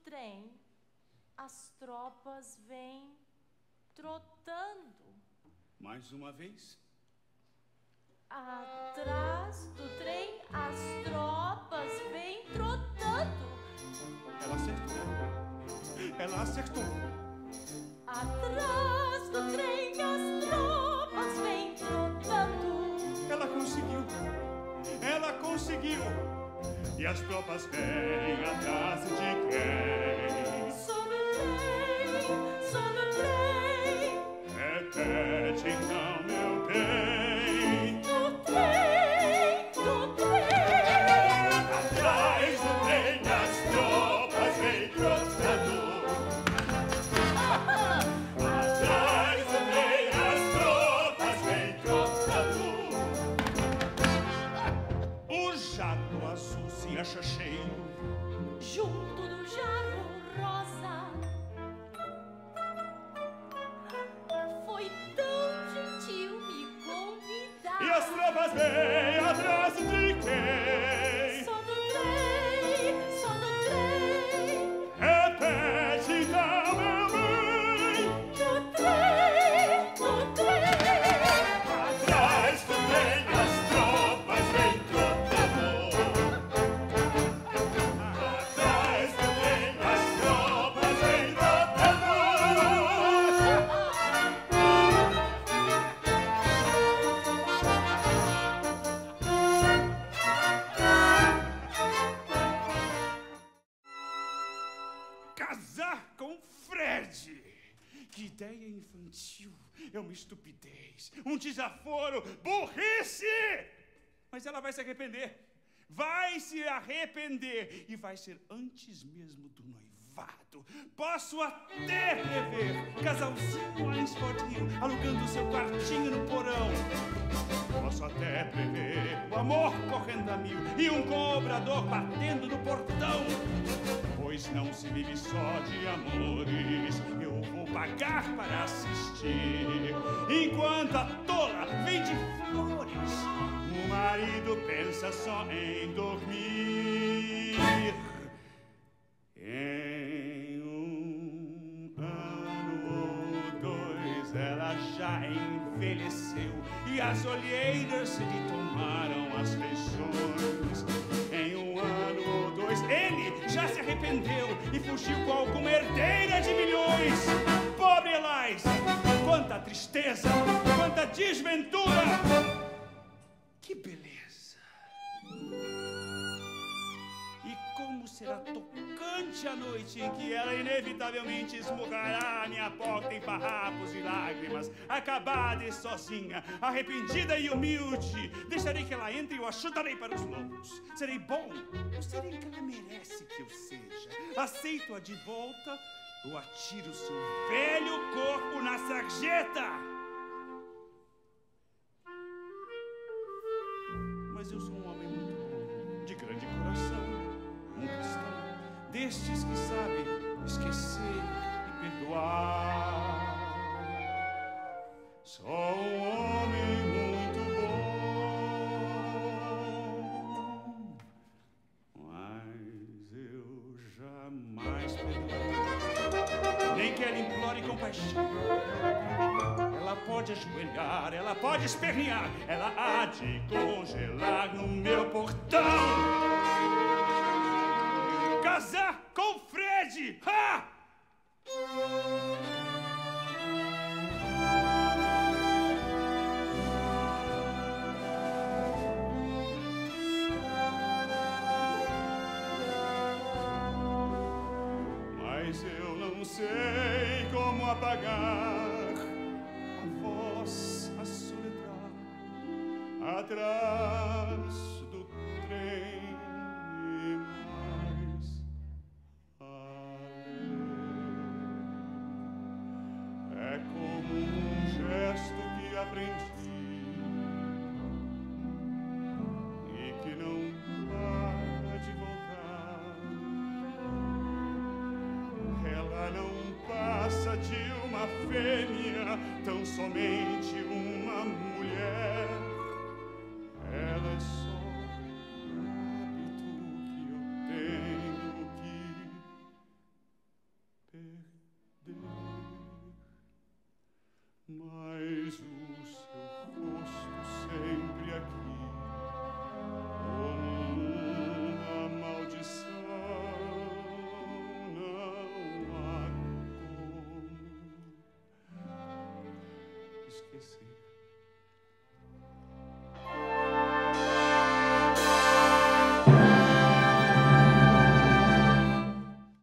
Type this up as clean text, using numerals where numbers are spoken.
trem, as tropas vêm trotando. Mais uma vez. Atrás do trem, as tropas vêm trotando. Ela acertou. Ela acertou. Atrás do trem, as tropas vêm trotando. Ela conseguiu. Ela conseguiu. E as tropas vêm atrás de quem? Sob o trem, sob o trem. Repete então, meu bem. Do trem, do trem. Atrás do trem as tropas vêm trotando. Atrás do trem as tropas vêm trotando. O jato azul se acha cheio Junto do jarro rosa. Foi tão gentil me convidar. e as tropas vêm atrás de quem? Só do trem, só do trem. Repete então, meu bem. Do trem, do trem. Atrás do trem as tropas vêm trotando. Atrás do trem as tropas vêm trotando. Casar com Fred! Que ideia infantil! É uma estupidez, um desaforo, burrice! Mas ela vai se arrepender. Vai se arrepender. E vai ser antes mesmo do noivado. Posso até prever casalzinho Alensford Hill alugando seu quartinho no porão. Posso até prever o amor correndo a mil e um cobrador batendo no portão. Pois não se vive só de amores, eu vou pagar para assistir. Enquanto a tola vende flores, o marido pensa só em dormir. Em um ano ou dois ela já envelheceu e as olheiras lhe tomaram as feições. Em um ano ou dois ele já se arrependeu e fugiu com alguma herdeira de milhões. Pobre Elais, quanta tristeza, quanta desventura. Que beleza. E como será tocante a noite em que ela inevitavelmente esmurrará a minha porta em farrapos e lágrimas, acabada e sozinha, arrependida e humilde. Deixarei que ela entre e eu a chutarei para os lobos. Serei bom, ou serei o que ela merece que eu seja? Aceito-a de volta ou atiro seu velho corpo na sarjeta? Mas eu sou um homem muito bom, de grande coração, um cristão, destes que sabe esquecer e perdoar. Sou um homem muito bom, mas eu jamais perdoarei, nem que ela implore compaixão. Ela pode ajoelhar, ela pode espernear, ela há de congelar no meu portão. Casar com Fred! Ha! Mas eu não sei como apagar a voz a soletrar atrás do trem e mais além. É como um gesto que aprendi e que não para de voltar. Ela não passa de uma fêmea, tão somente uma mulher. Ela é só um hábito que eu tenho que esquecer.